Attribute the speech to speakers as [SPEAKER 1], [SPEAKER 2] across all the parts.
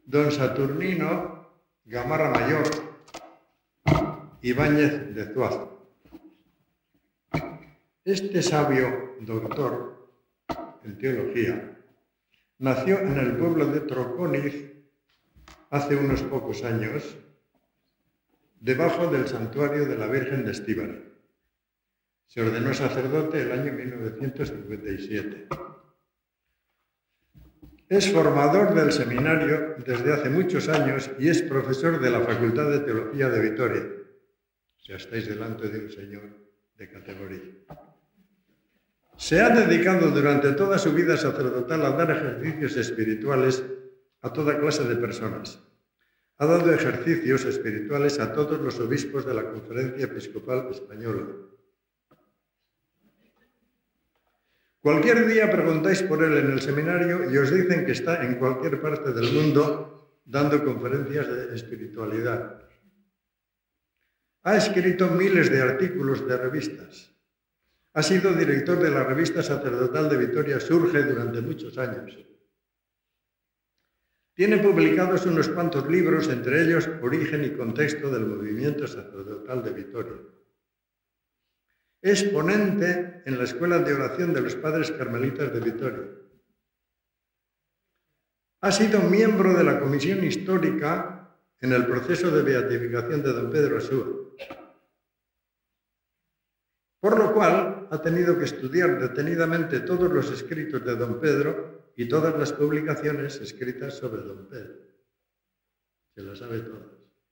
[SPEAKER 1] don Saturnino Gamarra Mayor Ibáñez de Zuazo. Este sabio doctor en teología nació en el pueblo de Trocóniz hace unos pocos años, debajo del santuario de la Virgen de Estíbaliz. Se ordenó sacerdote el año 1957. Es formador del seminario desde hace muchos años y es profesor de la Facultad de Teología de Vitoria. O sea, estáis delante de un señor de categoría. Se ha dedicado durante toda su vida sacerdotal a dar ejercicios espirituales a toda clase de personas. Ha dado ejercicios espirituales a todos los obispos de la Conferencia Episcopal Española. Cualquier día preguntáis por él en el seminario y os dicen que está en cualquier parte del mundo dando conferencias de espiritualidad. Ha escrito miles de artículos de revistas. Ha sido director de la revista sacerdotal de Vitoria Surge durante muchos años. Tiene publicados unos cuantos libros, entre ellos Origen y contexto del movimiento sacerdotal de Vitoria. Es ponente en la Escuela de Oración de los Padres Carmelitas de Vitoria. Ha sido miembro de la Comisión Histórica en el proceso de beatificación de don Pedro Asúa, por lo cual ha tenido que estudiar detenidamente todos los escritos de don Pedro y todas las publicaciones escritas sobre don Pedro. Se las sabe todas.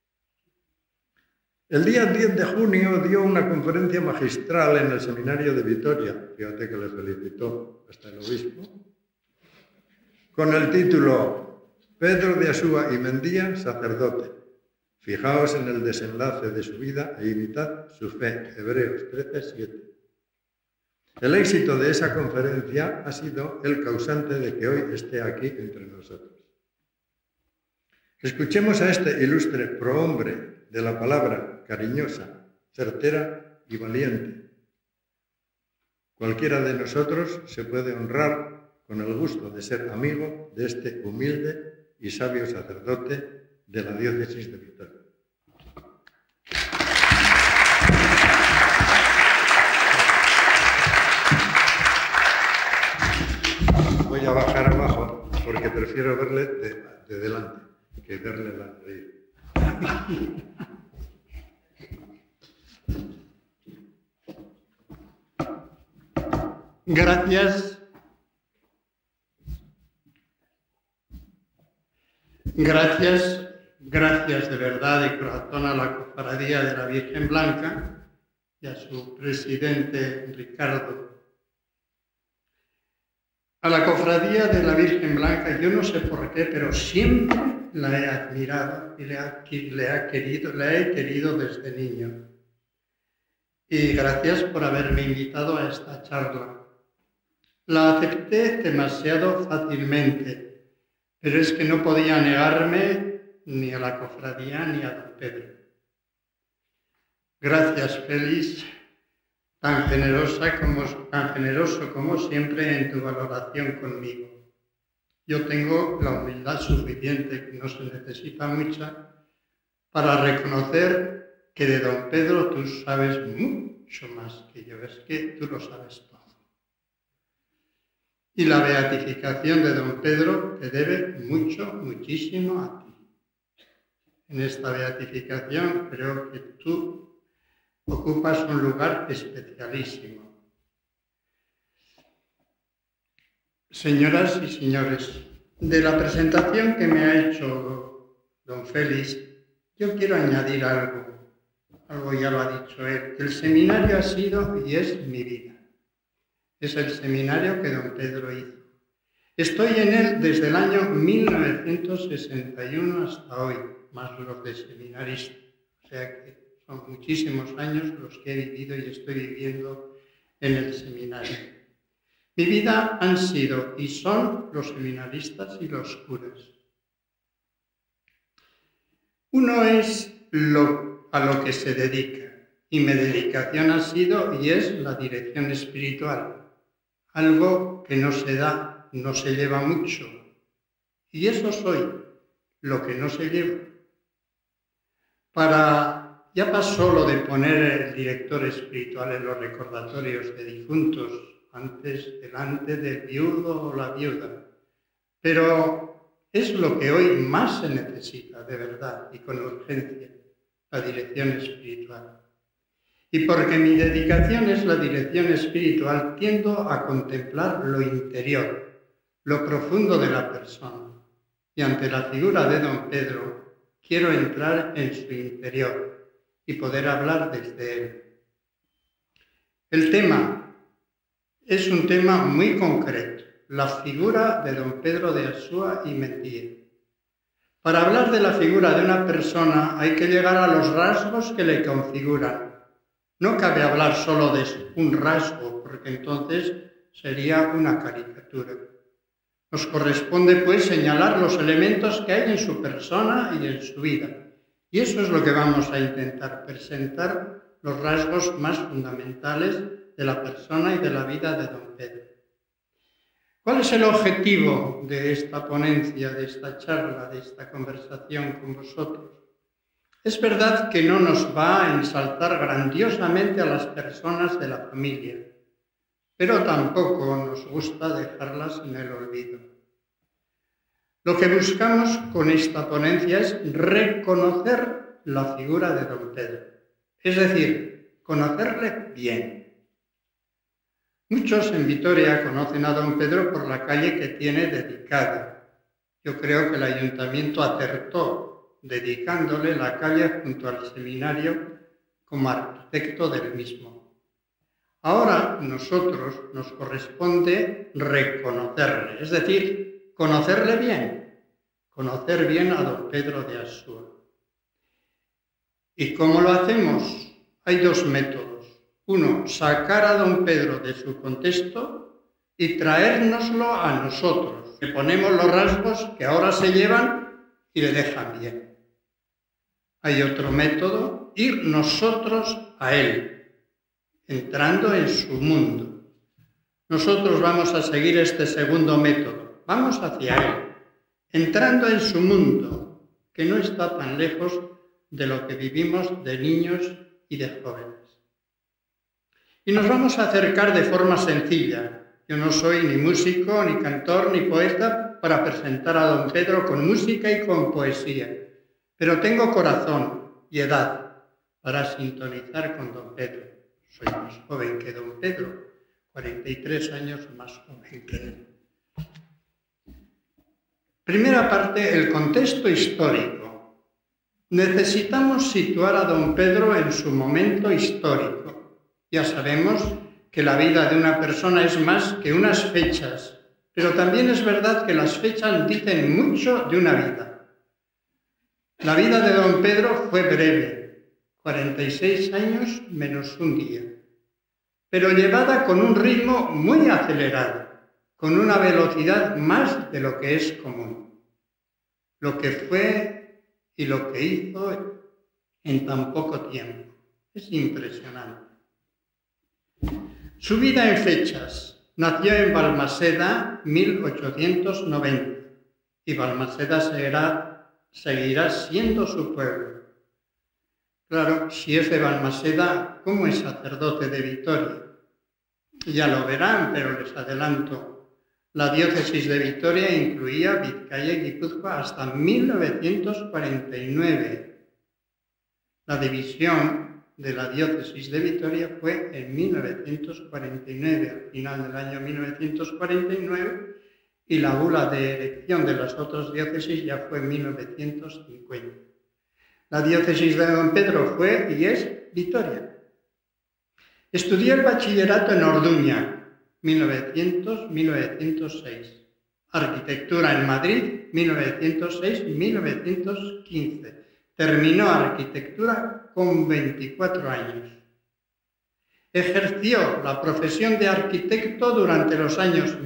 [SPEAKER 1] El día 10 de junio dio una conferencia magistral en el seminario de Vitoria, fíjate que le felicitó hasta el obispo, con el título Pedro de Asúa y Mendía, sacerdote. Fijaos en el desenlace de su vida e imitad su fe. Hebreos 13:7. El éxito de esa conferencia ha sido el causante de que hoy esté aquí entre nosotros. Escuchemos a este ilustre prohombre de la palabra, cariñosa, certera y valiente. Cualquiera de nosotros se puede honrar con el gusto de ser amigo de este humilde y sabio sacerdote de la diócesis de Vitoria. Voy a bajar abajo porque prefiero verle de delante que verle la nariz.
[SPEAKER 2] Gracias. Gracias de verdad, de corazón, a la Cofradía de la Virgen Blanca y a su presidente Ricardo. A la Cofradía de la Virgen Blanca, yo no sé por qué, pero siempre la he admirado y la he querido desde niño. Y gracias por haberme invitado a esta charla. La acepté demasiado fácilmente, pero es que no podía negarme ni a la cofradía ni a don Pedro. Gracias, Félix, tan generoso como siempre en tu valoración conmigo. Yo tengo la humildad suficiente, que no se necesita mucha, para reconocer que de don Pedro tú sabes mucho más que yo, es que tú lo sabes todo. Y la beatificación de don Pedro te debe muchísimo a ti. En esta beatificación creo que tú ocupas un lugar especialísimo. Señoras y señores, de la presentación que me ha hecho don Félix, yo quiero añadir algo ya lo ha dicho él, que el seminario ha sido y es mi vida. Es el seminario que don Pedro hizo. Estoy en él desde el año 1961 hasta hoy, más los de seminarista. O sea que son muchísimos años los que he vivido y estoy viviendo en el seminario. Mi vida han sido y son los seminaristas y los curas. Uno es a lo que se dedica, y mi dedicación ha sido y es la dirección espiritual. Algo que no se da, no se lleva mucho. Y eso soy. lo que no se lleva. Ya pasó lo de poner el director espiritual en los recordatorios de difuntos, delante del viudo o la viuda. Pero es lo que hoy más se necesita, de verdad, y con urgencia, la dirección espiritual. Y porque mi dedicación es la dirección espiritual, tiendo a contemplar lo interior, lo profundo de la persona. Y ante la figura de don Pedro, quiero entrar en su interior y poder hablar desde él. El tema es un tema muy concreto, la figura de don Pedro de Asúa y Mendía. Para hablar de la figura de una persona hay que llegar a los rasgos que le configuran. No cabe hablar solo de un rasgo, porque entonces sería una caricatura. Nos corresponde, pues, señalar los elementos que hay en su persona y en su vida. Y eso es lo que vamos a intentar, presentar los rasgos más fundamentales de la persona y de la vida de don Pedro. ¿Cuál es el objetivo de esta ponencia, de esta charla, de esta conversación con vosotros? Es verdad que no nos va a ensalzar grandiosamente a las personas de la familia, pero tampoco nos gusta dejarlas en el olvido. Lo que buscamos con esta ponencia es reconocer la figura de don Pedro, es decir, conocerle bien. Muchos en Vitoria conocen a don Pedro por la calle que tiene dedicada. Yo creo que el ayuntamiento acertó dedicándole la calle junto al seminario como arquitecto del mismo. Ahora nosotros nos corresponde reconocerle, es decir, conocerle bien, conocer bien a don Pedro de Asúa. ¿Y cómo lo hacemos? Hay dos métodos. Uno, sacar a don Pedro de su contexto y traérnoslo a nosotros. Le ponemos los rasgos que ahora se llevan y le dejan bien. Hay otro método, ir nosotros a él, entrando en su mundo. Nosotros vamos a seguir este segundo método. Vamos hacia él, entrando en su mundo, que no está tan lejos de lo que vivimos de niños y de jóvenes. Y nos vamos a acercar de forma sencilla. Yo no soy ni músico, ni cantor, ni poeta para presentar a don Pedro con música y con poesía. Pero tengo corazón y edad para sintonizar con don Pedro. Soy más joven que don Pedro, 43 años más joven que él. Primera parte, el contexto histórico. Necesitamos situar a don Pedro en su momento histórico. Ya sabemos que la vida de una persona es más que unas fechas, pero también es verdad que las fechas dicen mucho de una vida. La vida de don Pedro fue breve, 46 años menos un día, pero llevada con un ritmo muy acelerado, con una velocidad más de lo que es común. Lo que fue y lo que hizo en tan poco tiempo es impresionante. Su vida en fechas. Nació en Balmaseda 1890 y Balmaseda seguirá siendo su pueblo. Claro, si es de Balmaseda, ¿cómo es sacerdote de Vitoria? Ya lo verán, pero les adelanto. La diócesis de Vitoria incluía Vizcaya y Guipúzcoa hasta 1949. La división de la diócesis de Vitoria fue en 1949, al final del año 1949, y la bula de elección de las otras diócesis ya fue en 1950. La diócesis de don Pedro fue y es Vitoria. Estudió el bachillerato en Orduña, 1900-1906. Arquitectura en Madrid, 1906-1915. Terminó arquitectura con 24 años. Ejerció la profesión de arquitecto durante los años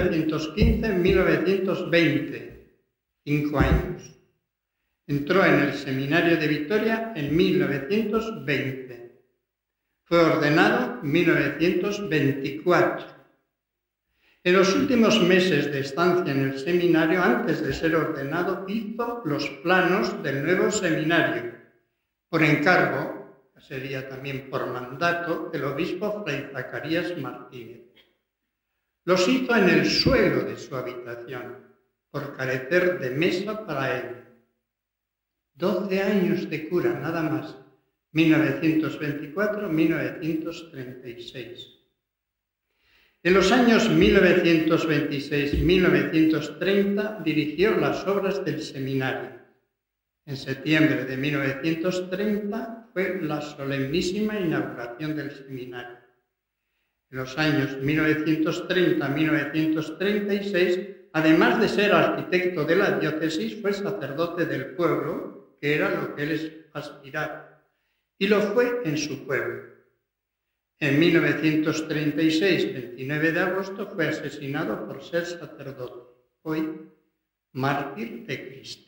[SPEAKER 2] 1915-1920, 5 años. Entró en el seminario de Vitoria en 1920. Fue ordenado en 1924. En los últimos meses de estancia en el seminario, antes de ser ordenado, hizo los planos del nuevo seminario, por encargo, sería también por mandato, del obispo Fray Zacarías Martínez. Los hizo en el suelo de su habitación, por carecer de mesa para él. 12 años de cura, nada más, 1924-1936. En los años 1926-1930 dirigió las obras del seminario. En septiembre de 1930 fue la solemnísima inauguración del seminario. En los años 1930-1936, además de ser arquitecto de la diócesis, fue sacerdote del pueblo, que era lo que él aspiraba, y lo fue en su pueblo. En 1936, 29 de agosto, fue asesinado por ser sacerdote, hoy mártir de Cristo.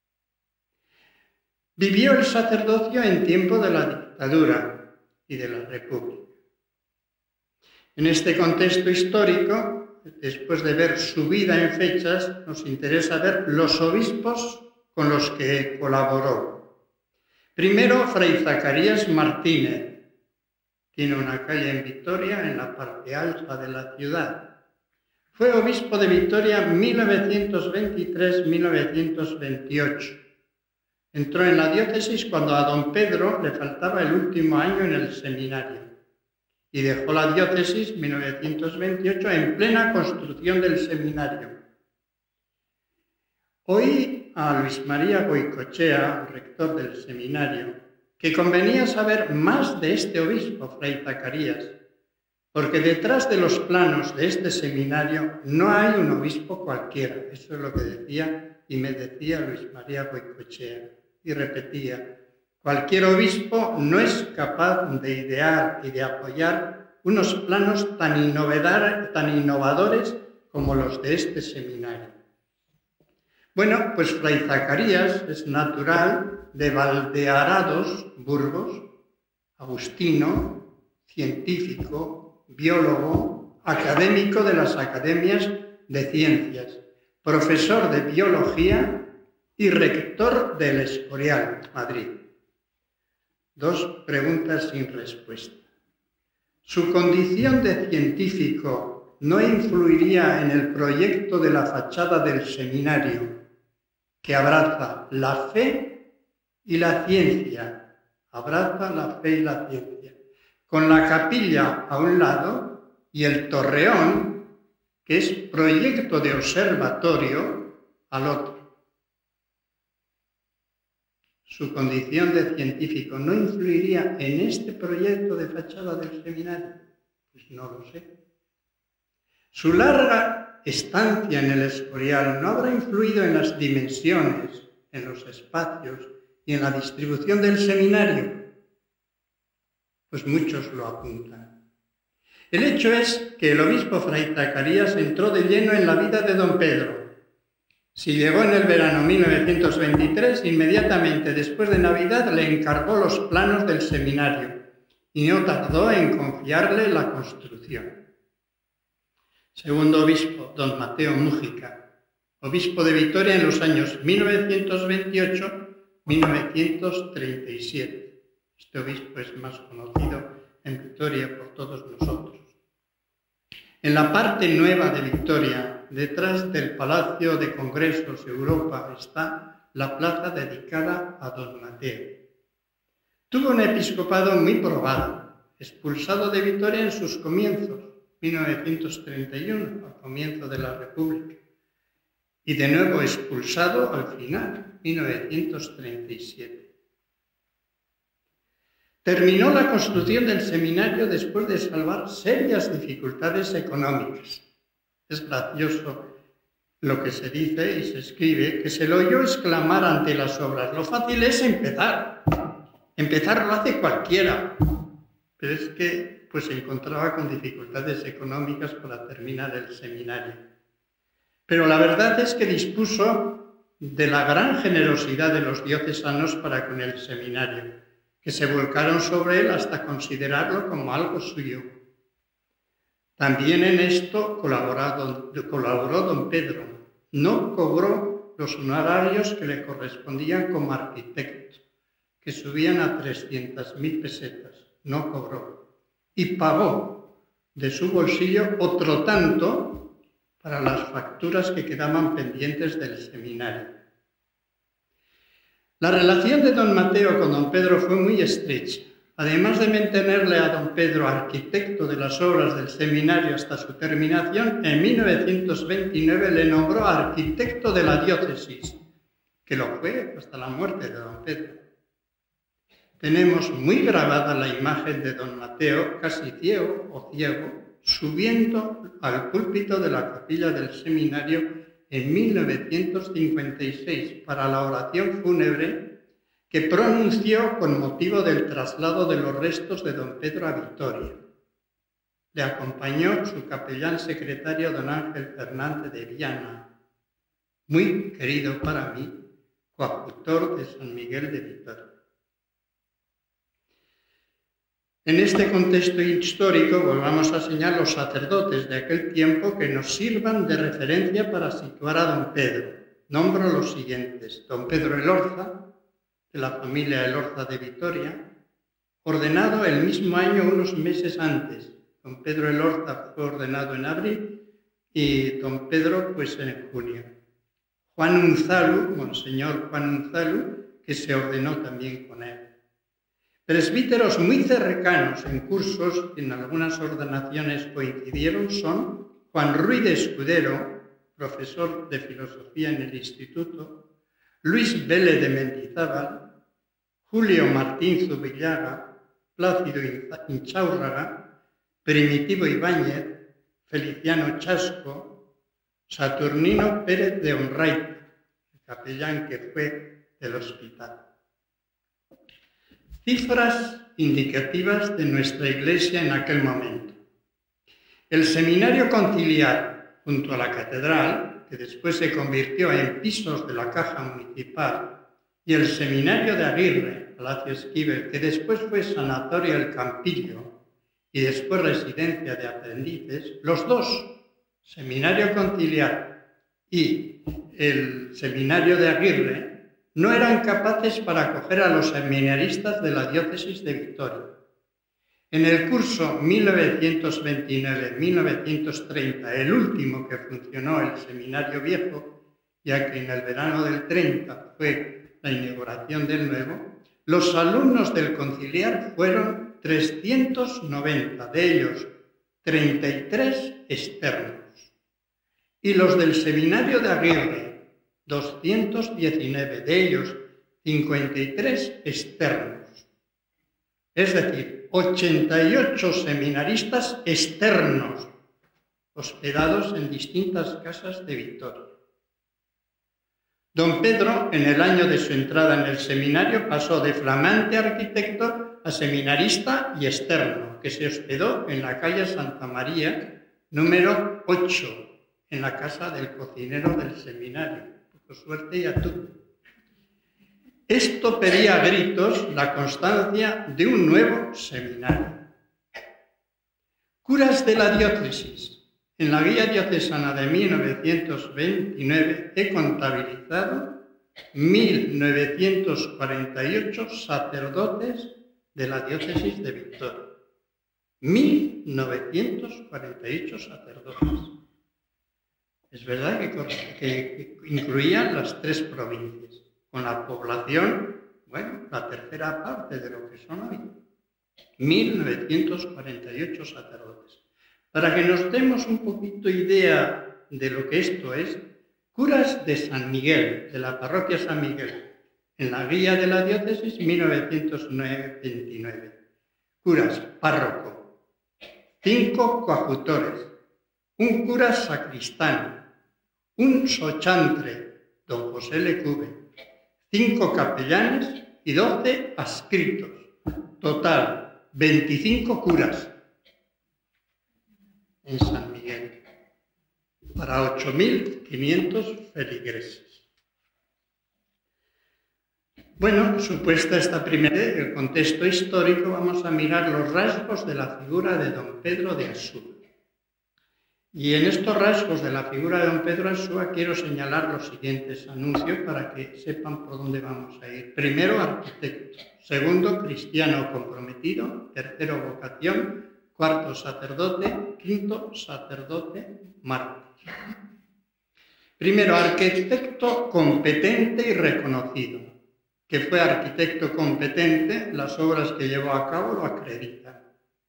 [SPEAKER 2] Vivió el sacerdocio en tiempo de la dictadura y de la República. En este contexto histórico, después de ver su vida en fechas, nos interesa ver los obispos con los que colaboró. Primero, Fray Zacarías Martínez. Tiene una calle en Vitoria, en la parte alta de la ciudad. Fue obispo de Vitoria 1923-1928. Entró en la diócesis cuando a don Pedro le faltaba el último año en el seminario y dejó la diócesis 1928 en plena construcción del seminario. Oí a Luis María Goicoechea, rector del seminario, que convenía saber más de este obispo, Fray Zacarías, porque detrás de los planos de este seminario no hay un obispo cualquiera. Eso es lo que decía y me decía Luis María Goicoechea. Y repetía, cualquier obispo no es capaz de idear y de apoyar unos planos tan innovadores como los de este seminario. Bueno, pues Fray Zacarías es natural de Valdearados, Burgos, agustino, científico, biólogo, académico de las academias de ciencias, profesor de biología y rector del Escorial, Madrid. 2 preguntas sin respuesta. ¿Su condición de científico no influiría en el proyecto de la fachada del seminario, que abraza la fe y la ciencia? Abraza la fe y la ciencia. Con la capilla a un lado y el torreón, que es proyecto de observatorio, al otro. ¿Su condición de científico no influiría en este proyecto de fachada del seminario? Pues no lo sé. ¿Su larga estancia en el Escorial no habrá influido en las dimensiones, en los espacios y en la distribución del seminario? Pues muchos lo apuntan. El hecho es que el obispo Fray Zacarías entró de lleno en la vida de don Pedro. Si llegó en el verano 1923, inmediatamente después de Navidad le encargó los planos del seminario y no tardó en confiarle la construcción. Segundo obispo, don Mateo Mújica, obispo de Vitoria en los años 1928-1937. Este obispo es más conocido en Vitoria por todos nosotros. En la parte nueva de Vitoria, detrás del Palacio de Congresos Europa, está la plaza dedicada a don Mateo. Tuvo un episcopado muy probado, expulsado de Vitoria en sus comienzos, 1931, al comienzo de la República, y de nuevo expulsado al final, 1937. Terminó la construcción del seminario después de salvar serias dificultades económicas. Es gracioso lo que se dice y se escribe, que se le oyó exclamar ante las obras: lo fácil es empezar. Empezar lo hace cualquiera. Pero es que pues, se encontraba con dificultades económicas para terminar el seminario. Pero la verdad es que dispuso de la gran generosidad de los diocesanos para con el seminario, que se volcaron sobre él hasta considerarlo como algo suyo. También en esto colaboró don Pedro. No cobró los honorarios que le correspondían como arquitecto, que subían a 300.000 pesetas. No cobró. Y pagó de su bolsillo otro tanto para las facturas que quedaban pendientes del seminario. La relación de don Mateo con don Pedro fue muy estrecha. Además de mantenerle a don Pedro arquitecto de las obras del seminario hasta su terminación, en 1929 le nombró arquitecto de la diócesis, que lo fue hasta la muerte de don Pedro. Tenemos muy grabada la imagen de don Mateo, casi ciego o ciego, subiendo al púlpito de la capilla del seminario en 1956 para la oración fúnebre que pronunció con motivo del traslado de los restos de don Pedro a Vitoria. Le acompañó su capellán secretario don Ángel Fernández de Viana, muy querido para mí, coadjutor de San Miguel de Vitoria. En este contexto histórico volvamos a señalar los sacerdotes de aquel tiempo que nos sirvan de referencia para situar a don Pedro. Nombro los siguientes: don Pedro Elorza, de la familia Elorza de Vitoria, ordenado el mismo año unos meses antes. Don Pedro Elorza fue ordenado en abril y don Pedro pues en junio. Juan Unzalu, Monseñor Juan Unzalu, que se ordenó también con él. Presbíteros muy cercanos en cursos que en algunas ordenaciones coincidieron son Juan Ruiz de Escudero, profesor de filosofía en el instituto, Luis Vélez de Mendizábal, Julio Martín Zubillaga, Plácido Inchaurraga, Primitivo Ibáñez, Feliciano Chasco, Saturnino Pérez de Onraita, el capellán que fue del hospital. Cifras indicativas de nuestra Iglesia en aquel momento. El seminario conciliar junto a la catedral, que después se convirtió en pisos de la caja municipal, y el seminario de Aguirre, Palacio Esquivel, que después fue sanatorio El Campillo y después residencia de aprendices, los dos, seminario conciliar y el seminario de Aguirre, no eran capaces para acoger a los seminaristas de la diócesis de Vitoria. En el curso 1929-1930, el último que funcionó el seminario viejo, ya que en el verano del 30 fue la inauguración del nuevo, los alumnos del conciliar fueron 390, de ellos 33 externos, y los del seminario de Aguirre, 219, de ellos 53 externos. Es decir, 88 seminaristas externos, hospedados en distintas casas de Vitoria. Don Pedro, en el año de su entrada en el seminario, pasó de flamante arquitecto a seminarista y externo, que se hospedó en la calle Santa María, número 8, en la casa del cocinero del seminario. Por suerte y a tú. Esto pedía a gritos la constancia de un nuevo seminario. Curas de la diócesis. En la guía diocesana de 1929 he contabilizado 1948 sacerdotes de la diócesis de Vitoria. 1948 sacerdotes. Es verdad que incluían las 3 provincias, con la población, bueno, la tercera parte de lo que son hoy. 1948 sacerdotes. Para que nos demos un poquito idea de lo que esto es, curas de San Miguel, de la parroquia San Miguel, en la guía de la diócesis 1929. Curas párroco, 5 coadjutores, un cura sacristán, un sochantre, don José Lecube, 5 capellanes y 12 adscritos. Total, 25 curas en San Miguel, para 8.500 feligreses. Bueno, supuesta esta primera, el contexto histórico, vamos a mirar los rasgos de la figura de don Pedro de Asúa. Y en estos rasgos de la figura de don Pedro Ansúa quiero señalar los siguientes anuncios para que sepan por dónde vamos a ir. Primero, arquitecto. Segundo, cristiano comprometido. Tercero, vocación. Cuarto, sacerdote. Quinto, sacerdote mártir. Primero, arquitecto competente y reconocido. Que fue arquitecto competente, las obras que llevó a cabo lo acreditan.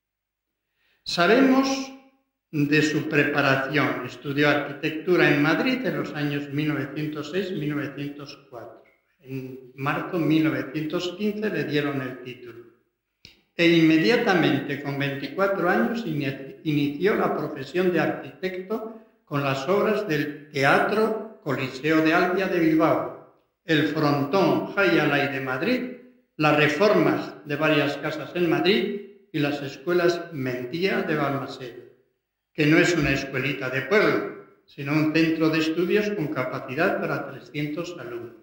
[SPEAKER 2] Sabemos de su preparación. Estudió arquitectura en Madrid en los años 1906-1904. En marzo de 1915 le dieron el título. E inmediatamente, con 24 años, inició la profesión de arquitecto con las obras del Teatro Coliseo de Albia de Bilbao, el Frontón Jai Alai de Madrid, las reformas de varias casas en Madrid y las escuelas Mentía de Balmaseda, que no es una escuelita de pueblo, sino un centro de estudios con capacidad para 300 alumnos.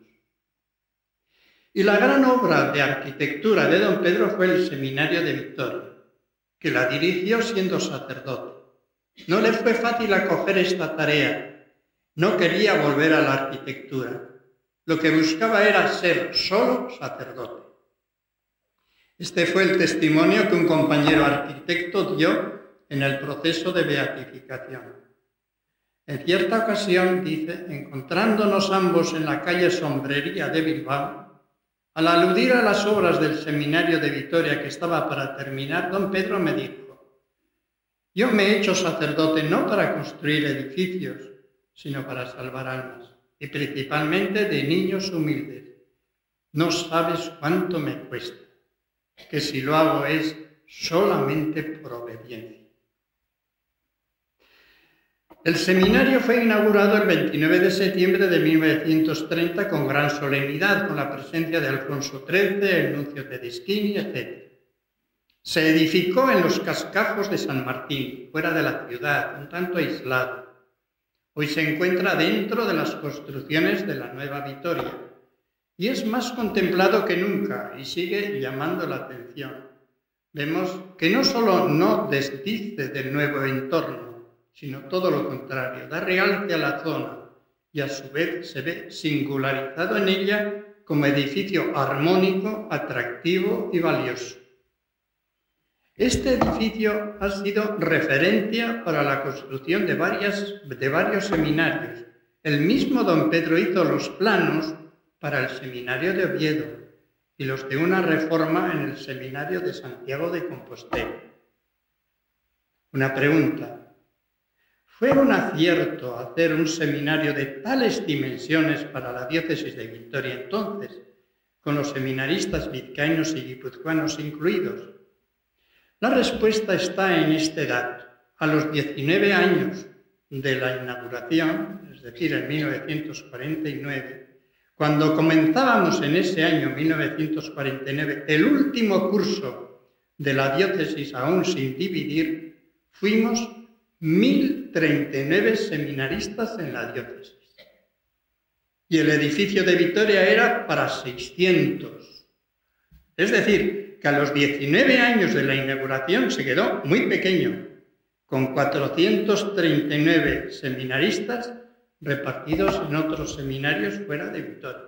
[SPEAKER 2] Y la gran obra de arquitectura de don Pedro fue el Seminario de Vitoria, que la dirigió siendo sacerdote. No le fue fácil acoger esta tarea, no quería volver a la arquitectura. Lo que buscaba era ser solo sacerdote. Este fue el testimonio que un compañero arquitecto dio en el proceso de beatificación. En cierta ocasión, dice, encontrándonos ambos en la calle Sombrería de Bilbao, al aludir a las obras del Seminario de Vitoria que estaba para terminar, don Pedro me dijo: yo me he hecho sacerdote no para construir edificios, sino para salvar almas, y principalmente de niños humildes. No sabes cuánto me cuesta, que si lo hago es solamente por obediencia. El seminario fue inaugurado el 29 de septiembre de 1930 con gran solemnidad, con la presencia de Alfonso XIII, el nuncio Tedeschini, etc. Se edificó en los cascajos de San Martín, fuera de la ciudad, un tanto aislado. Hoy se encuentra dentro de las construcciones de la Nueva Vitoria y es más contemplado que nunca y sigue llamando la atención. Vemos que no solo no desdice del nuevo entorno, sino todo lo contrario, da realce a la zona y a su vez se ve singularizado en ella como edificio armónico, atractivo y valioso. Este edificio ha sido referencia para la construcción de varios seminarios. El mismo don Pedro hizo los planos para el seminario de Oviedo y los de una reforma en el seminario de Santiago de Compostela. Una pregunta. ¿Fue un acierto hacer un seminario de tales dimensiones para la diócesis de Vitoria entonces, con los seminaristas vizcaínos y guipuzcoanos incluidos? La respuesta está en este dato. A los 19 años de la inauguración, es decir, en 1949, cuando comenzábamos en ese año 1949 el último curso de la diócesis aún sin dividir, fuimos 1039 seminaristas en la diócesis. Y el edificio de Vitoria era para 600. Es decir, que a los 19 años de la inauguración se quedó muy pequeño, con 439 seminaristas repartidos en otros seminarios fuera de Vitoria.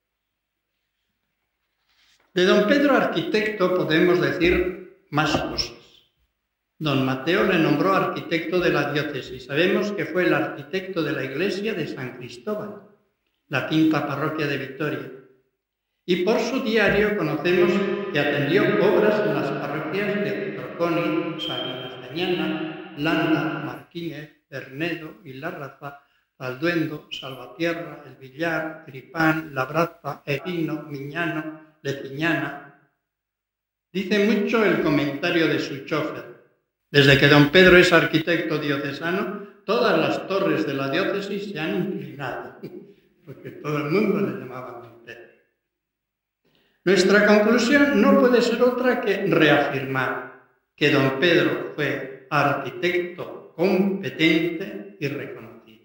[SPEAKER 2] De don Pedro arquitecto podemos decir más cosas. Don Mateo le nombró arquitecto de la diócesis. Sabemos que fue el arquitecto de la iglesia de San Cristóbal, la quinta parroquia de Vitoria. Y por su diario conocemos que atendió obras en las parroquias de Torconi, Salinas de Añana, Landa, Marquínez, Bernedo, Vilarraza, Valduendo, Salvatierra, El Villar, Tripán, Labraza, Egino, Miñano, Leciñana. Dice mucho el comentario de su chofer. Desde que don Pedro es arquitecto diocesano, todas las torres de la diócesis se han inclinado, porque todo el mundo le llamaba don Pedro. Nuestra conclusión no puede ser otra que reafirmar que don Pedro fue arquitecto competente y reconocido.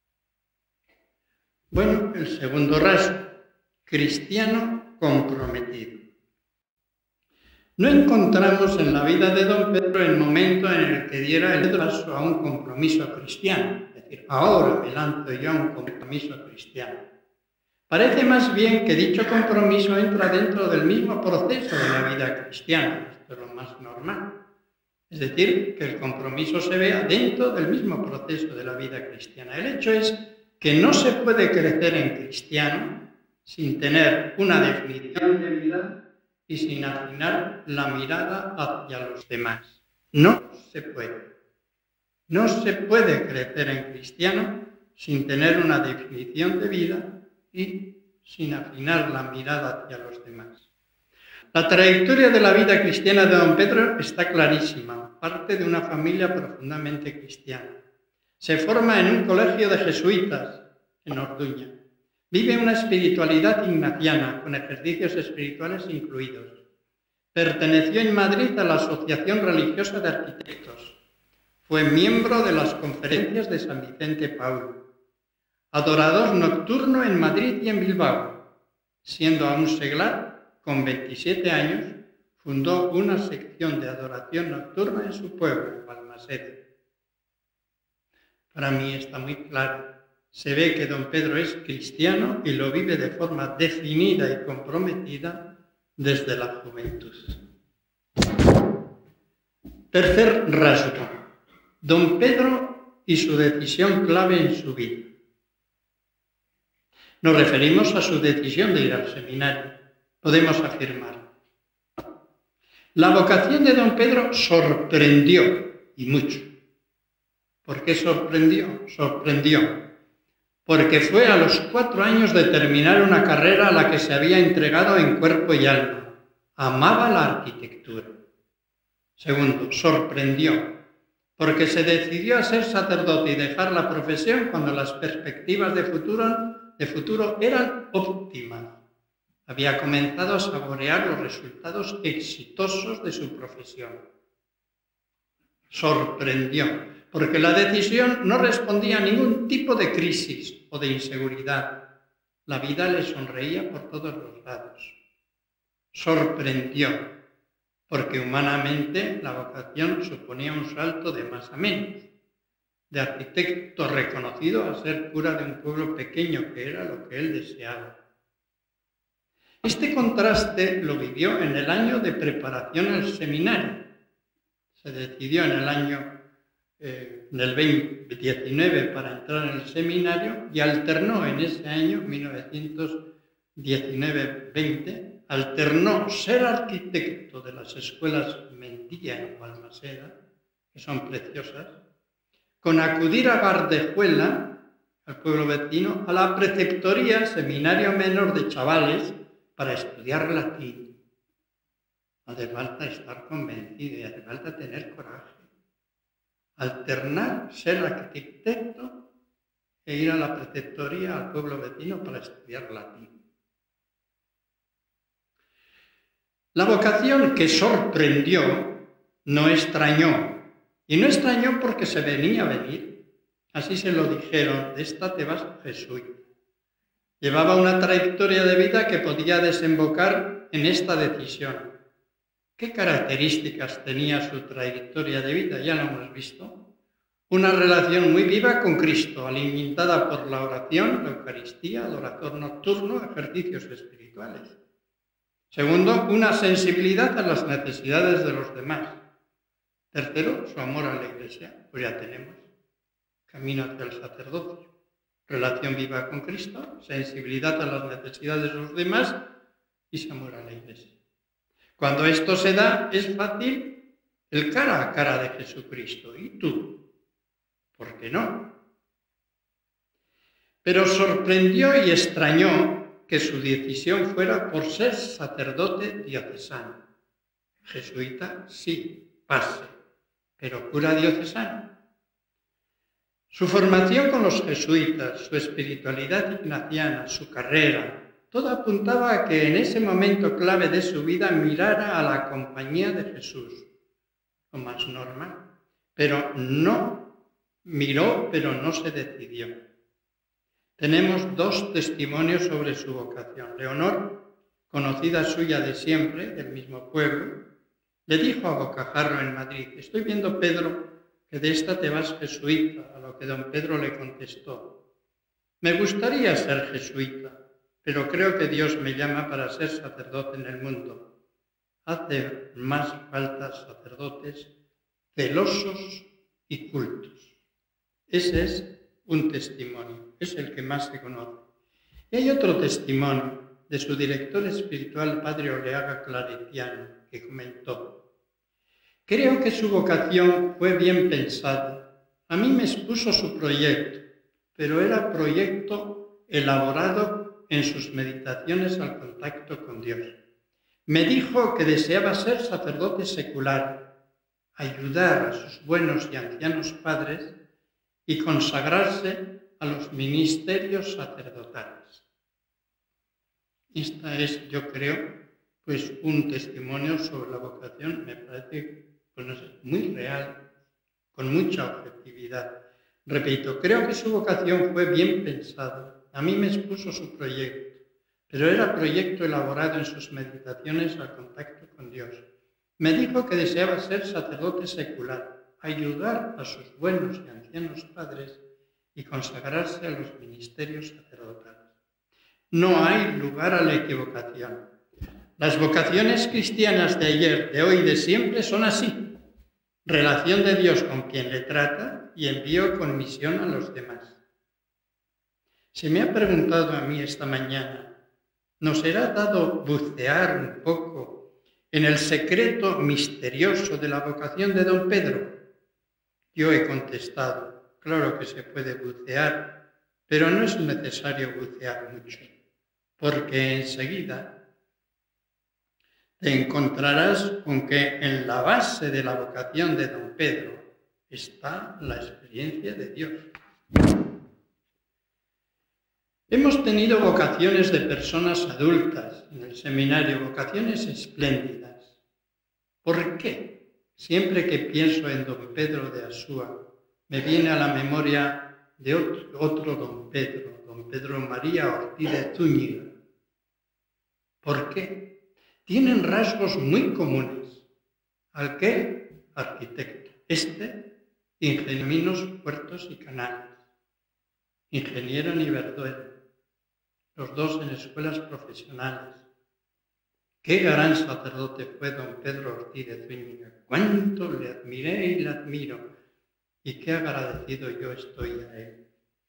[SPEAKER 2] Bueno, el segundo rasgo, cristiano comprometido. No encontramos en la vida de don Pedro el momento en el que diera el paso a un compromiso cristiano. Es decir, ahora me lanzo yo a un compromiso cristiano. Parece más bien que dicho compromiso entra dentro del mismo proceso de la vida cristiana. Esto es lo más normal. Es decir, que el compromiso se vea dentro del mismo proceso de la vida cristiana. El hecho es que no se puede crecer en cristiano sin tener una definición de vida y sin afinar la mirada hacia los demás. No se puede. No se puede crecer en cristiano sin tener una definición de vida y sin afinar la mirada hacia los demás. La trayectoria de la vida cristiana de don Pedro está clarísima. Parte de una familia profundamente cristiana. Se forma en un colegio de jesuitas en Orduña. Vive una espiritualidad ignaciana, con ejercicios espirituales incluidos. Perteneció en Madrid a la Asociación Religiosa de Arquitectos. Fue miembro de las conferencias de San Vicente Paulo. Adorador nocturno en Madrid y en Bilbao. Siendo aún seglar, con 27 años, fundó una sección de adoración nocturna en su pueblo, Balmaseda. Para mí está muy claro. Se ve que don Pedro es cristiano y lo vive de forma definida y comprometida desde la juventud. Tercer rasgo. Don Pedro y su decisión clave en su vida. Nos referimos a su decisión de ir al seminario. Podemos afirmar. La vocación de don Pedro sorprendió, y mucho. ¿Por qué sorprendió? Sorprendió porque fue a los 4 años de terminar una carrera a la que se había entregado en cuerpo y alma. Amaba la arquitectura. Segundo, sorprendió porque se decidió a ser sacerdote y dejar la profesión cuando las perspectivas de futuro eran óptimas. Había comenzado a saborear los resultados exitosos de su profesión. Sorprendió, porque la decisión no respondía a ningún tipo de crisis o de inseguridad. La vida le sonreía por todos los lados. Sorprendió, porque humanamente la vocación suponía un salto de más a menos, de arquitecto reconocido a ser cura de un pueblo pequeño, que era lo que él deseaba. Este contraste lo vivió en el año de preparación al seminario. Se decidió en el año del 2019 para entrar en el seminario y alternó en ese año, 1919-20, alternó ser arquitecto de las escuelas Mendía en Balmaseda, que son preciosas, con acudir a Gardejuela, al pueblo vecino, a la preceptoría, seminario menor de chavales, para estudiar latín. Hace falta estar convencido y hace falta tener coraje. Alternar ser arquitecto e ir a la preceptoría, al pueblo vecino, para estudiar latín. La vocación que sorprendió no extrañó. Y no extrañó porque se venía a venir. Así se lo dijeron: de esta te vas jesuita. Llevaba una trayectoria de vida que podía desembocar en esta decisión. ¿Qué características tenía su trayectoria de vida? Ya lo hemos visto. Una relación muy viva con Cristo, alimentada por la oración, la Eucaristía, adoración nocturno, ejercicios espirituales. Segundo, una sensibilidad a las necesidades de los demás. Tercero, su amor a la Iglesia. Pues ya tenemos. Camino hacia el sacerdocio. Relación viva con Cristo, sensibilidad a las necesidades de los demás y su amor a la Iglesia. Cuando esto se da, es fácil el cara a cara de Jesucristo. ¿Y tú? ¿Por qué no? Pero sorprendió y extrañó que su decisión fuera por ser sacerdote diocesano. Jesuita, sí, pase, pero cura diocesano. Su formación con los jesuitas, su espiritualidad ignaciana, su carrera, todo apuntaba a que en ese momento clave de su vida mirara a la compañía de Jesús, lo más normal. Pero no miró, pero no se decidió. Tenemos 2 testimonios sobre su vocación. Leonor, conocida suya de siempre, del mismo pueblo, Le dijo a bocajarro en Madrid: estoy viendo, Pedro, que de esta te vas jesuita, a lo que don Pedro le contestó: me gustaría ser jesuita, pero creo que Dios me llama para ser sacerdote en el mundo. Hace más falta sacerdotes celosos y cultos. Ese es un testimonio, es el que más se conoce. Y hay otro testimonio de su director espiritual, padre Oleaga Claretiano, que comentó: creo que su vocación fue bien pensada. A mí me expuso su proyecto, pero era proyecto elaborado en sus meditaciones al contacto con Dios. Me dijo que deseaba ser sacerdote secular, ayudar a sus buenos y ancianos padres y consagrarse a los ministerios sacerdotales. Esta es, yo creo, pues un testimonio sobre la vocación, me parece muy real, con mucha objetividad. Repito, creo que su vocación fue bien pensada. A mí me expuso su proyecto, pero era proyecto elaborado en sus meditaciones al contacto con Dios. Me dijo que deseaba ser sacerdote secular, ayudar a sus buenos y ancianos padres y consagrarse a los ministerios sacerdotales. No hay lugar a la equivocación. Las vocaciones cristianas de ayer, de hoy y de siempre son así: relación de Dios con quien le trata y envío con misión a los demás. Se me ha preguntado a mí esta mañana: ¿nos será dado bucear un poco en el secreto misterioso de la vocación de don Pedro? Yo he contestado: claro que se puede bucear, pero no es necesario bucear mucho, porque enseguida te encontrarás con que en la base de la vocación de don Pedro está la experiencia de Dios. Hemos tenido vocaciones de personas adultas en el seminario, vocaciones espléndidas. ¿Por qué? Siempre que pienso en don Pedro de Asúa, me viene a la memoria de otro don Pedro María Ortiz de Zúñiga. ¿Por qué? Tienen rasgos muy comunes. Aquel, arquitecto; ingeniero de caminos, puertos y canales, ingeniero en Iberduero, los dos en escuelas profesionales. Qué gran sacerdote fue don Pedro Ortiz de Zúñiga. Cuánto le admiré y le admiro, y qué agradecido yo estoy a él.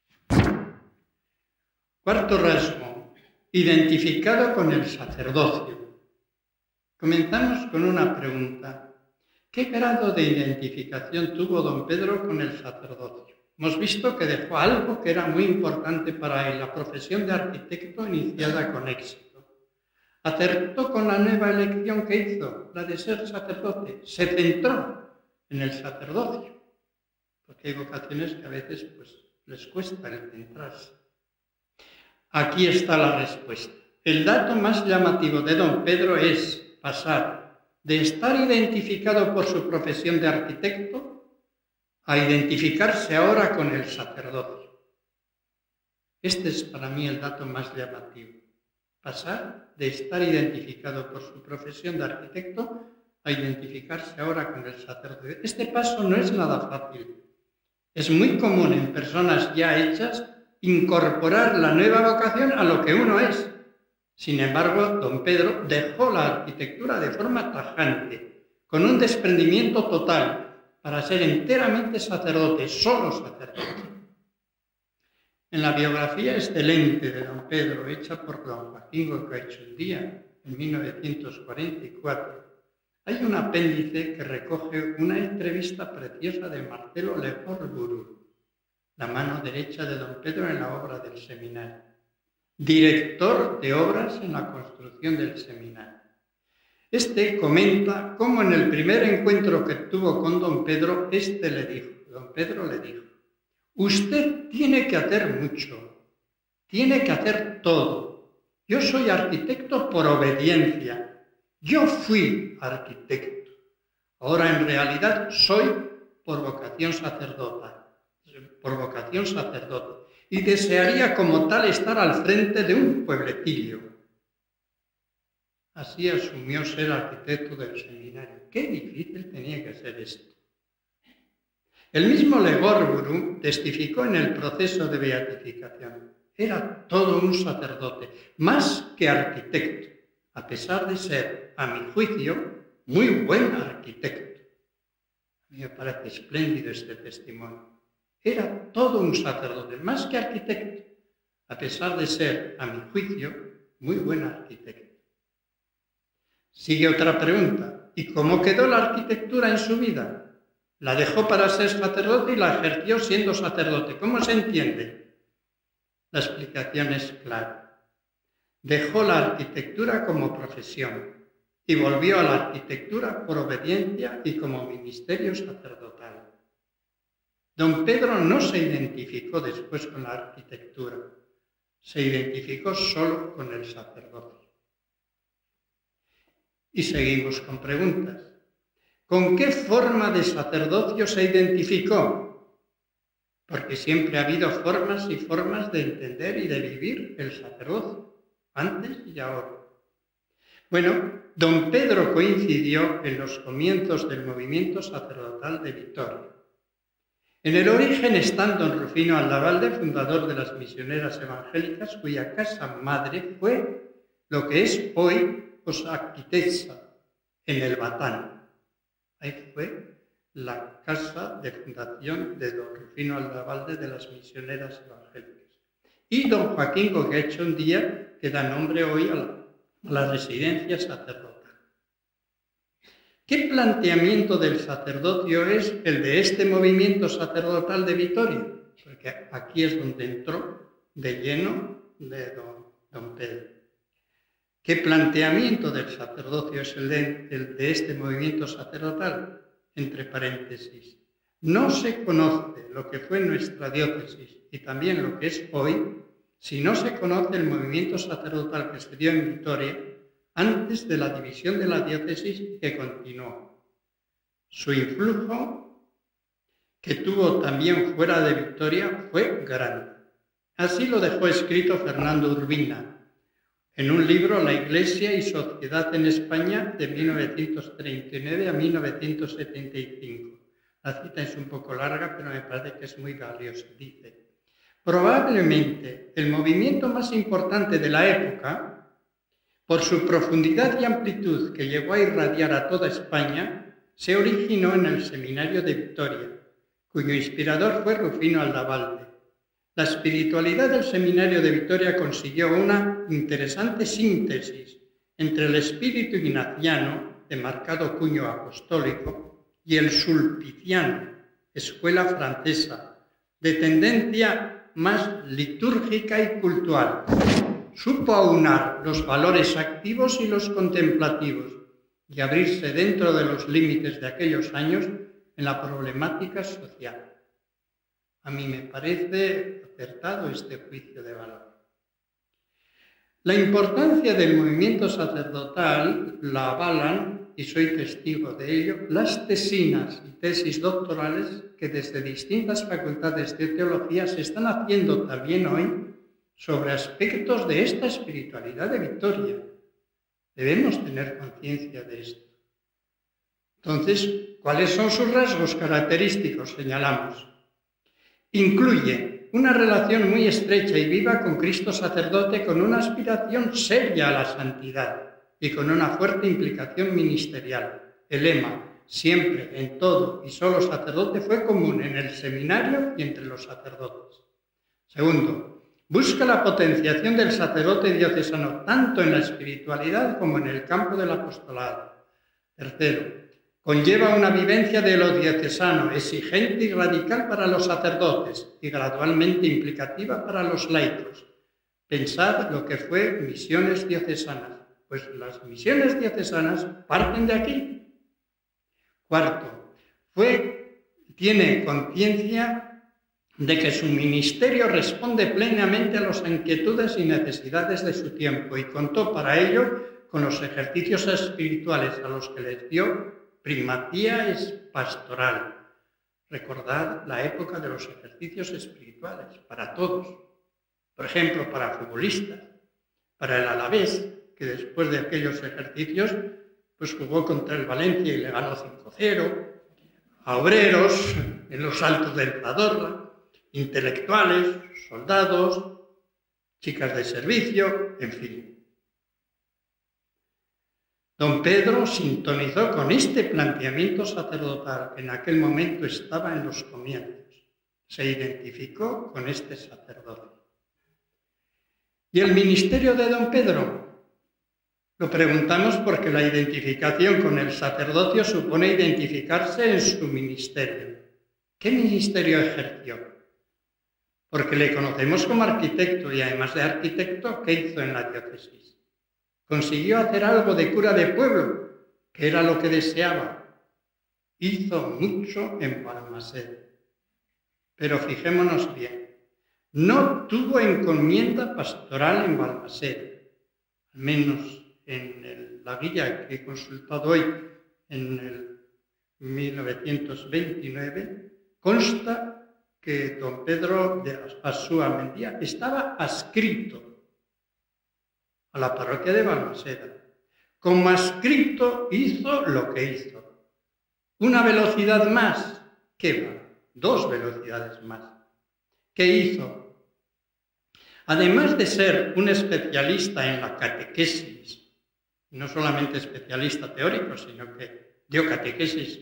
[SPEAKER 2] Cuarto rasgo: identificado con el sacerdocio. Comenzamos con una pregunta: ¿qué grado de identificación tuvo don Pedro con el sacerdocio? Hemos visto que dejó algo que era muy importante para él, la profesión de arquitecto iniciada con éxito. Acertó con la nueva elección que hizo, la de ser sacerdote. Se centró en el sacerdocio, porque hay vocaciones que a veces les cuesta el centrarse. Aquí está la respuesta. El dato más llamativo de don Pedro es pasar de estar identificado por su profesión de arquitecto a identificarse ahora con el sacerdocio. Este es para mí el dato más llamativo. Pasar de estar identificado por su profesión de arquitecto a identificarse ahora con el sacerdocio. Este paso no es nada fácil. Es muy común en personas ya hechas incorporar la nueva vocación a lo que uno es. Sin embargo, don Pedro dejó la arquitectura de forma tajante, con un desprendimiento total, para ser enteramente sacerdote, solo sacerdote. En la biografía excelente de don Pedro, hecha por don Joaquín Goicoechea en 1944, hay un apéndice que recoge una entrevista preciosa de Marcelo Lefort-Burul, la mano derecha de don Pedro en la obra del seminario, director de obras en la construcción del seminario. Este comenta cómo en el primer encuentro que tuvo con don Pedro, don Pedro le dijo: usted tiene que hacer mucho, tiene que hacer todo. Yo soy arquitecto por obediencia. Yo fui arquitecto. Ahora en realidad soy por vocación sacerdote. Y desearía como tal estar al frente de un pueblecillo. Así asumió ser arquitecto del seminario. Qué difícil tenía que ser esto. El mismo Legorburu testificó en el proceso de beatificación. Era todo un sacerdote, más que arquitecto, a pesar de ser, a mi juicio, muy buen arquitecto. A mí me parece espléndido este testimonio. Era todo un sacerdote, más que arquitecto, a pesar de ser, a mi juicio, muy buen arquitecto. Sigue otra pregunta. ¿Y cómo quedó la arquitectura en su vida? La dejó para ser sacerdote y la ejerció siendo sacerdote. ¿Cómo se entiende? La explicación es clara. Dejó la arquitectura como profesión y volvió a la arquitectura por obediencia y como ministerio sacerdotal. Don Pedro no se identificó después con la arquitectura, se identificó solo con el sacerdocio. Y seguimos con preguntas. ¿Con qué forma de sacerdocio se identificó? Porque siempre ha habido formas y formas de entender y de vivir el sacerdocio, antes y ahora. Bueno, don Pedro coincidió en los comienzos del movimiento sacerdotal de Vitoria. En el origen está don Rufino Aldavalde, fundador de las misioneras evangélicas, cuya casa madre fue lo que es hoy Osaquitesa, en el Batán. Ahí fue la casa de fundación de don Rufino Aldavalde de las misioneras evangélicas. Y don Joaquín Goguechondía, que da nombre hoy a la residencia sacerdotal. ¿Qué planteamiento del sacerdocio es el de este movimiento sacerdotal de Vitoria? Porque aquí es donde entró de lleno de don Pedro. ¿Qué planteamiento del sacerdocio es el de este movimiento sacerdotal? Entre paréntesis. No se conoce lo que fue nuestra diócesis y también lo que es hoy si no se conoce el movimiento sacerdotal que se dio en Vitoria antes de la división de la diócesis que continuó. Su influjo, que tuvo también fuera de Vitoria, fue grande. Así lo dejó escrito Fernando Urbina en un libro, La Iglesia y Sociedad en España, de 1939 a 1975. La cita es un poco larga, pero me parece que es muy valiosa. Dice: probablemente el movimiento más importante de la época, por su profundidad y amplitud que llegó a irradiar a toda España, se originó en el Seminario de Vitoria, cuyo inspirador fue Rufino Aldavalde. La espiritualidad del Seminario de Vitoria consiguió una interesante síntesis entre el espíritu ignaciano, de marcado cuño apostólico, y el sulpiciano, escuela francesa, de tendencia más litúrgica y cultural. Supo aunar los valores activos y los contemplativos y abrirse dentro de los límites de aquellos años en la problemática social. A mí me parece acertado este juicio de valor. La importancia del movimiento sacerdotal la avalan, y soy testigo de ello, las tesinas y tesis doctorales que desde distintas facultades de teología se están haciendo también hoy sobre aspectos de esta espiritualidad de Vitoria. Debemos tener conciencia de esto. Entonces, ¿cuáles son sus rasgos característicos? Señalamos. Incluye una relación muy estrecha y viva con Cristo sacerdote, con una aspiración seria a la santidad y con una fuerte implicación ministerial. El lema, siempre, en todo y solo sacerdote, fue común en el seminario y entre los sacerdotes. Segundo, busca la potenciación del sacerdote diocesano tanto en la espiritualidad como en el campo del apostolado. Tercero, conlleva una vivencia de lo diocesano, exigente y radical para los sacerdotes y gradualmente implicativa para los laicos. Pensad lo que fue misiones diocesanas, pues las misiones diocesanas parten de aquí. Cuarto, tiene conciencia de que su ministerio responde plenamente a las inquietudes y necesidades de su tiempo y contó para ello con los ejercicios espirituales a los que les dio primacía es pastoral. Recordad la época de los ejercicios espirituales para todos. Por ejemplo, para futbolistas, para el Alavés, que después de aquellos ejercicios pues jugó contra el Valencia y le ganó 5-0, a obreros en los altos del Zadorra, intelectuales, soldados, chicas de servicio, en fin. Don Pedro sintonizó con este planteamiento sacerdotal que en aquel momento estaba en los comienzos. Se identificó con este sacerdote. ¿Y el ministerio de don Pedro? Lo preguntamos porque la identificación con el sacerdocio supone identificarse en su ministerio. ¿Qué ministerio ejerció? Porque le conocemos como arquitecto y además de arquitecto, ¿qué hizo en la diócesis? Consiguió hacer algo de cura de pueblo, que era lo que deseaba. Hizo mucho en Balmaseda. Pero fijémonos bien, no tuvo encomienda pastoral en Balmaseda, al menos en la guía que he consultado hoy en el 1929, consta que don Pedro de Asúa-Mendía estaba adscrito a la parroquia de Balmaseda. Como adscrito hizo lo que hizo. ¿Una velocidad más? ¿Qué va? 2 velocidades más. ¿Qué hizo? Además de ser un especialista en la catequesis, no solamente especialista teórico, sino que dio catequesis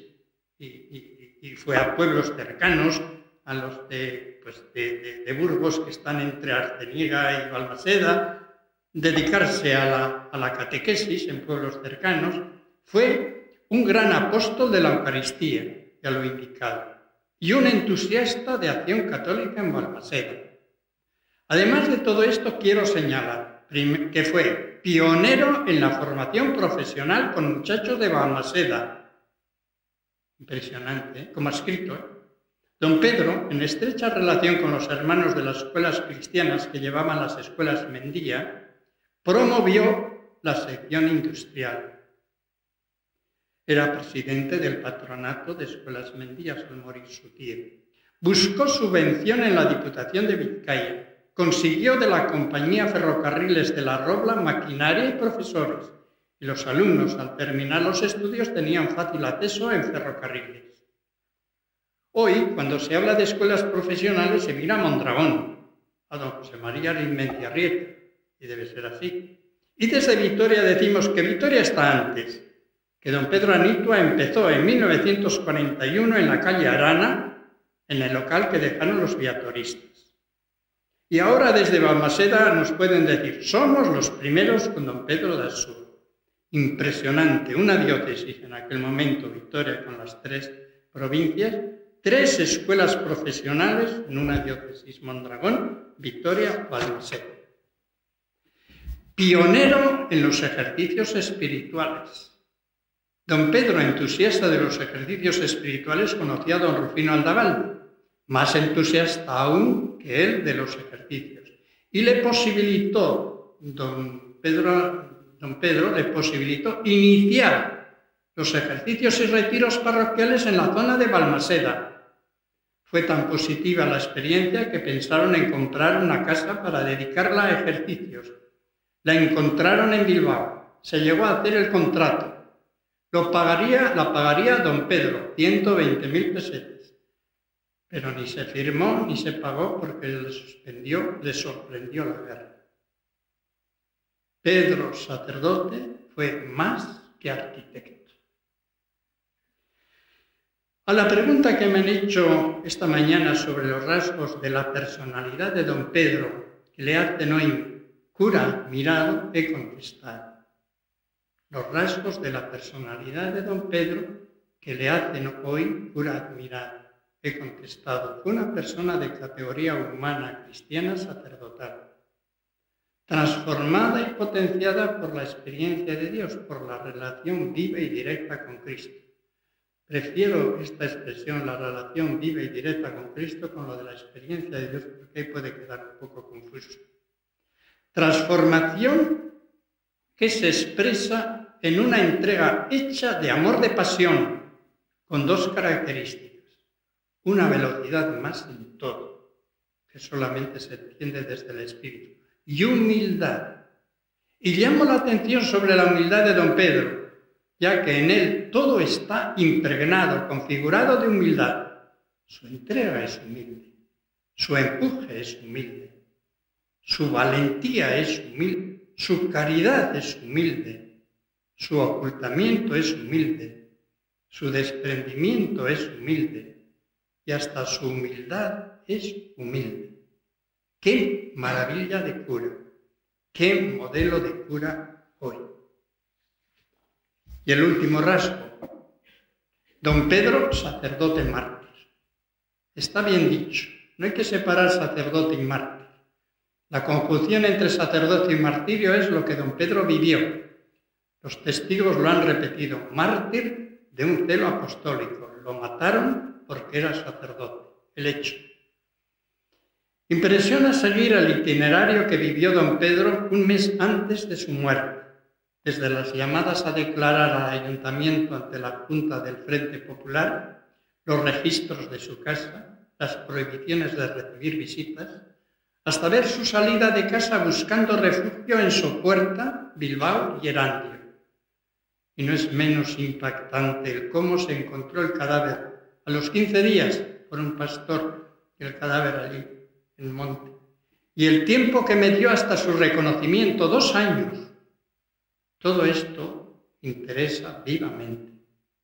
[SPEAKER 2] y fue a pueblos cercanos, a los de Burgos, que están entre Arceniega y Balmaseda, dedicarse a la catequesis en pueblos cercanos. Fue un gran apóstol de la Eucaristía, ya lo he indicado, y un entusiasta de acción católica en Balmaseda. Además de todo esto, quiero señalar que fue pionero en la formación profesional con muchachos de Balmaseda. Impresionante, ¿eh? Como ha escrito, ¿eh? Don Pedro, en estrecha relación con los hermanos de las escuelas cristianas que llevaban las escuelas Mendía, promovió la sección industrial. Era presidente del patronato de escuelas Mendías al morir su tío. Buscó subvención en la Diputación de Vizcaya. Consiguió de la Compañía Ferrocarriles de la Robla maquinaria y profesores, y los alumnos al terminar los estudios tenían fácil acceso en ferrocarriles. Hoy, cuando se habla de escuelas profesionales, se mira a Mondragón, a don José María Arizmendi Arrieta, y debe ser así. Y desde Vitoria decimos que Vitoria está antes, que don Pedro Anitua empezó en 1941 en la calle Arana, en el local que dejaron los viatoristas. Y ahora desde Balmaseda nos pueden decir, somos los primeros con don Pedro de Asúa. Impresionante, una diócesis en aquel momento, Vitoria con las 3 provincias, 3 escuelas profesionales en una diócesis: Mondragón, Vitoria, Balmaseda. Pionero en los ejercicios espirituales. Don Pedro, entusiasta de los ejercicios espirituales, conocía a don Rufino Aldaval, más entusiasta aún que él de los ejercicios. Y le posibilitó, don Pedro le posibilitó iniciar los ejercicios y retiros parroquiales en la zona de Balmaseda. Fue tan positiva la experiencia que pensaron en comprar una casa para dedicarla a ejercicios. La encontraron en Bilbao. Se llegó a hacer el contrato. La pagaría don Pedro, 120.000 pesetas. Pero ni se firmó ni se pagó porque le sorprendió la guerra. Pedro, sacerdote, fue más que arquitecto. A la pregunta que me han hecho esta mañana sobre los rasgos de la personalidad de don Pedro, que le hacen hoy cura admirado, he contestado. Los rasgos de la personalidad de don Pedro que le hacen hoy cura admirado. He contestado, fue una persona de categoría humana, cristiana, sacerdotal, transformada y potenciada por la experiencia de Dios, por la relación viva y directa con Cristo. Prefiero esta expresión, la relación viva y directa con Cristo, con lo de la experiencia de Dios, porque ahí puede quedar un poco confuso. Transformación que se expresa en una entrega hecha de amor de pasión, con 2 características. Una velocidad más en todo, que solamente se entiende desde el Espíritu, y humildad. Y llamo la atención sobre la humildad de don Pedro, ya que en él todo está impregnado, configurado de humildad. Su entrega es humilde, su empuje es humilde, su valentía es humilde, su caridad es humilde, su ocultamiento es humilde, su desprendimiento es humilde y hasta su humildad es humilde. ¡Qué maravilla de cura! ¡Qué modelo de cura hoy! Y el último rasgo, don Pedro, sacerdote mártir. Está bien dicho, no hay que separar sacerdote y mártir. La conjunción entre sacerdocio y martirio es lo que don Pedro vivió. Los testigos lo han repetido, mártir de un celo apostólico. Lo mataron porque era sacerdote, el hecho. Impresiona seguir el itinerario que vivió don Pedro un mes antes de su muerte, desde las llamadas a declarar al ayuntamiento ante la Junta del Frente Popular, los registros de su casa, las prohibiciones de recibir visitas, hasta ver su salida de casa buscando refugio en Sopuerta, Bilbao y Erandio. Y no es menos impactante el cómo se encontró el cadáver a los 15 días por un pastor y el cadáver allí en el monte. Y el tiempo que me dio hasta su reconocimiento, 2 años. Todo esto interesa vivamente.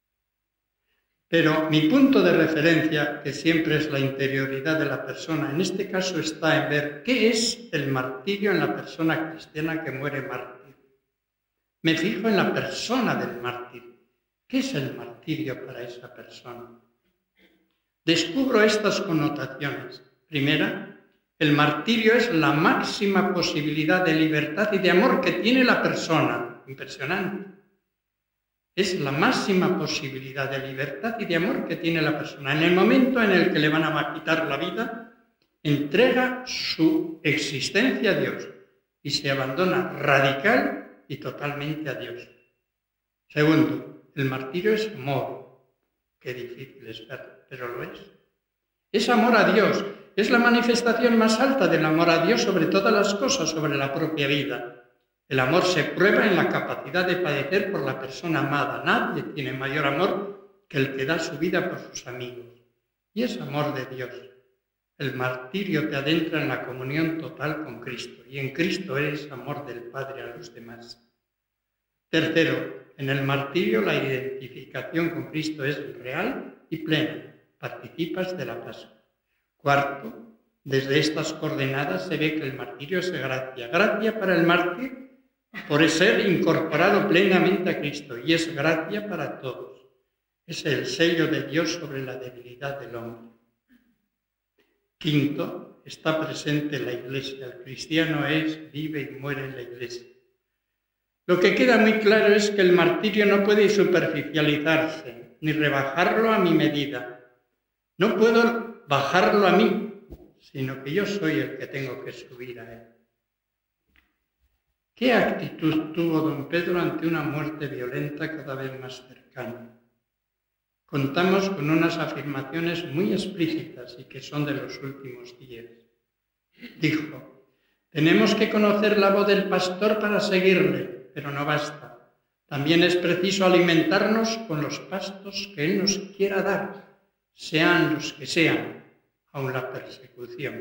[SPEAKER 2] Pero mi punto de referencia, que siempre es la interioridad de la persona, en este caso está en ver qué es el martirio en la persona cristiana que muere mártir. Me fijo en la persona del mártir. ¿Qué es el martirio para esa persona? Descubro estas connotaciones. Primera, el martirio es la máxima posibilidad de libertad y de amor que tiene la persona. Impresionante. Es la máxima posibilidad de libertad y de amor que tiene la persona. En el momento en el que le van a quitar la vida, entrega su existencia a Dios y se abandona radical y totalmente a Dios. Segundo, el martirio es amor. Qué difícil es ver, pero lo es. Es amor a Dios. Es la manifestación más alta del amor a Dios sobre todas las cosas, sobre la propia vida. El amor se prueba en la capacidad de padecer por la persona amada. Nadie tiene mayor amor que el que da su vida por sus amigos. Y es amor de Dios. El martirio te adentra en la comunión total con Cristo. Y en Cristo eres amor del Padre a los demás. Tercero, en el martirio la identificación con Cristo es real y plena. Participas de la Pascua. Cuarto, desde estas coordenadas se ve que el martirio es gracia. Gracia para el mártir por ser incorporado plenamente a Cristo, y es gracia para todos. Es el sello de Dios sobre la debilidad del hombre. Quinto, está presente la Iglesia. El cristiano vive y muere en la Iglesia. Lo que queda muy claro es que el martirio no puede superficializarse, ni rebajarlo a mi medida. No puedo bajarlo a mí, sino que yo soy el que tengo que subir a él. ¿Qué actitud tuvo don Pedro ante una muerte violenta cada vez más cercana? Contamos con unas afirmaciones muy explícitas y que son de los últimos días. Dijo, tenemos que conocer la voz del pastor para seguirle, pero no basta. También es preciso alimentarnos con los pastos que él nos quiera dar, sean los que sean, aun la persecución.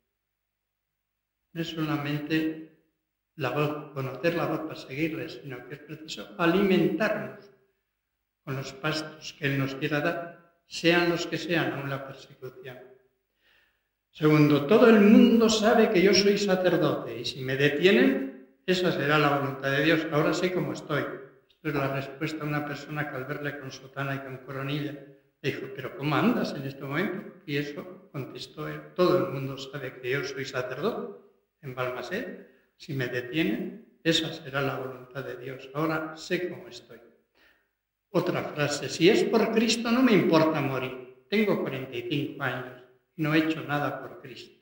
[SPEAKER 2] No es solamente la voz, conocer la voz para seguirle, sino que es preciso alimentarnos con los pastos que él nos quiera dar, sean los que sean, aun la persecución. Segundo, todo el mundo sabe que yo soy sacerdote y si me detienen, esa será la voluntad de Dios. Ahora sé cómo estoy. Esto es la respuesta a una persona que al verle con sotana y con coronilla le dijo, ¿pero cómo andas en este momento? Y eso contestó él, todo el mundo sabe que yo soy sacerdote en Balmaseda. Si me detienen, esa será la voluntad de Dios. Ahora sé cómo estoy. Otra frase, si es por Cristo no me importa morir. Tengo 45 años y no he hecho nada por Cristo.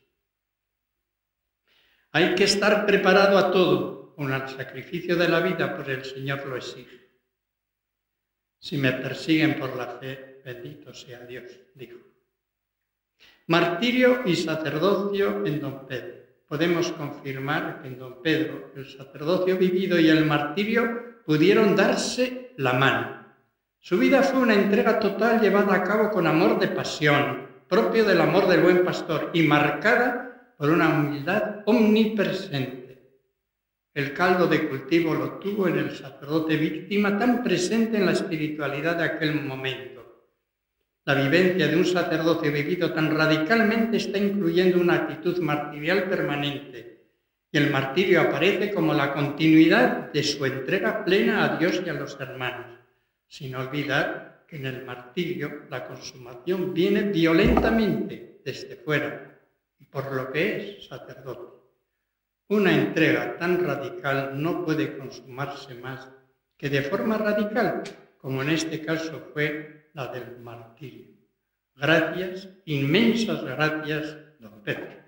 [SPEAKER 2] Hay que estar preparado a todo, con el sacrificio de la vida, pues el Señor lo exige. Si me persiguen por la fe, bendito sea Dios, dijo. Martirio y sacerdocio en don Pedro. podemos confirmar que en don Pedro el sacerdocio vivido y el martirio pudieron darse la mano. Su vida fue una entrega total llevada a cabo con amor de pasión, propio del amor del buen pastor y marcada por una humildad omnipresente. El caldo de cultivo lo tuvo en el sacerdote víctima tan presente en la espiritualidad de aquel momento. La vivencia de un sacerdote vivido tan radicalmente está incluyendo una actitud martirial permanente, y el martirio aparece como la continuidad de su entrega plena a Dios y a los hermanos, sin olvidar que en el martirio la consumación viene violentamente desde fuera, y por lo que es sacerdote. Una entrega tan radical no puede consumarse más que de forma radical, como en este caso fue la del martirio. Gracias, inmensas gracias, don Pedro.